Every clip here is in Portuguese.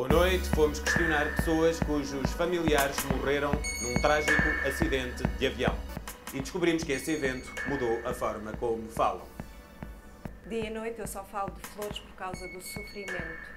Boa noite. Fomos questionar pessoas cujos familiares morreram num trágico acidente de avião. E descobrimos que esse evento mudou a forma como falam. Dia e noite eu só falo de flores por causa do sofrimento.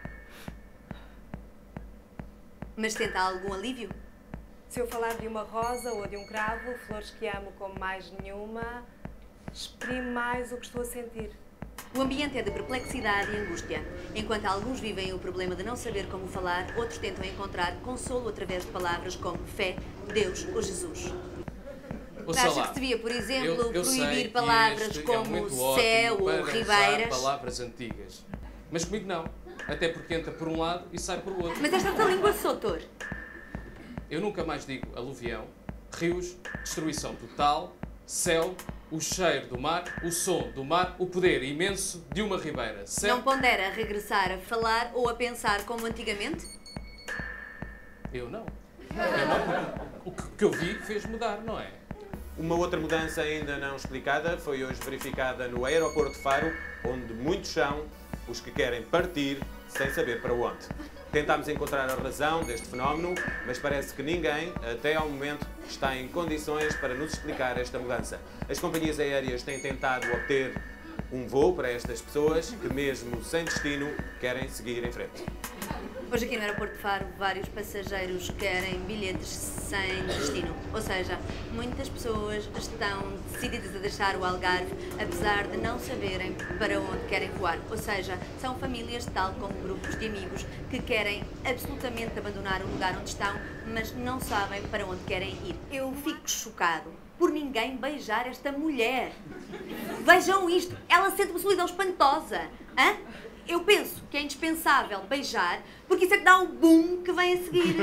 Mas tenta algum alívio? Se eu falar de uma rosa ou de um cravo, flores que amo como mais nenhuma, exprime mais o que estou a sentir. O ambiente é de perplexidade e angústia. Enquanto alguns vivem o problema de não saber como falar, outros tentam encontrar consolo através de palavras como fé, Deus ou Jesus. Acha que se devia, por exemplo, proibir palavras como céu ou ribeiras? Palavras antigas. Mas comigo não. Até porque entra por um lado e sai por outro. Mas esta outra língua, doutor? Eu nunca mais digo aluvião, rios, destruição total, céu, o cheiro do mar, o som do mar, o poder imenso de uma ribeira. Não pondera regressar a falar ou a pensar como antigamente? Eu não. O que eu vi fez mudar, não é? Uma outra mudança ainda não explicada foi hoje verificada no aeroporto de Faro, onde muitos são os que querem partir sem saber para onde. Tentámos encontrar a razão deste fenómeno, mas parece que ninguém, até ao momento, está em condições para nos explicar esta mudança. As companhias aéreas têm tentado obter um voo para estas pessoas que, mesmo sem destino, querem seguir em frente. Hoje aqui no aeroporto de Faro, vários passageiros querem bilhetes sem destino. Ou seja, muitas pessoas estão decididas a deixar o Algarve, apesar de não saberem para onde querem voar. Ou seja, são famílias, tal como grupos de amigos, que querem absolutamente abandonar o lugar onde estão, mas não sabem para onde querem ir. Eu fico chocado por ninguém beijar esta mulher. Vejam isto, ela sente uma solidão espantosa. Hã? Eu penso que é indispensável beijar, porque isso é que dá o boom que vem a seguir.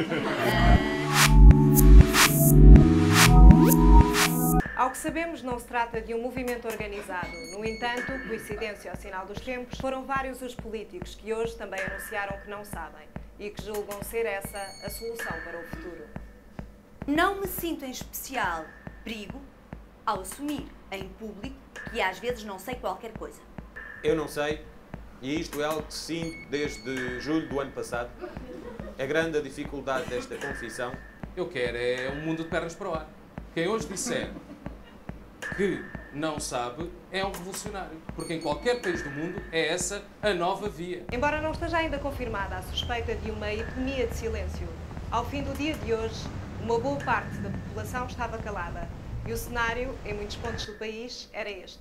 Ao que sabemos, não se trata de um movimento organizado. No entanto, coincidência ao sinal dos tempos, foram vários os políticos que hoje também anunciaram que não sabem e que julgam ser essa a solução para o futuro. Não me sinto em especial perigo ao assumir em público que às vezes não sei qualquer coisa. Eu não sei. E isto é algo que sinto desde julho do ano passado. É grande a dificuldade desta confissão. Eu quero é um mundo de pernas para o ar. Quem hoje disser que não sabe é um revolucionário. Porque em qualquer país do mundo é essa a nova via. Embora não esteja ainda confirmada a suspeita de uma epidemia de silêncio, ao fim do dia de hoje, uma boa parte da população estava calada. E o cenário, em muitos pontos do país, era este.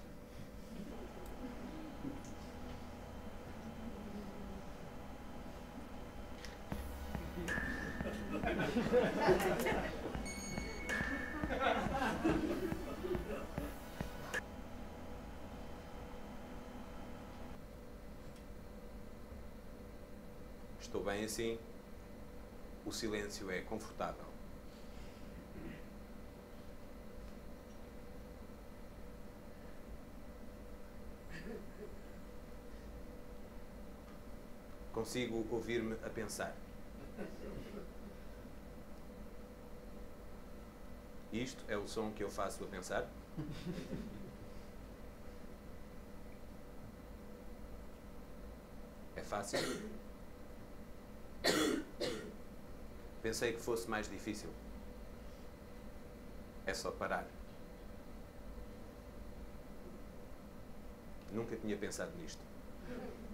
Estou bem assim. O silêncio é confortável. Consigo ouvir-me a pensar. Isto é o som que eu faço a pensar? É fácil? Pensei que fosse mais difícil. É só parar. Nunca tinha pensado nisto.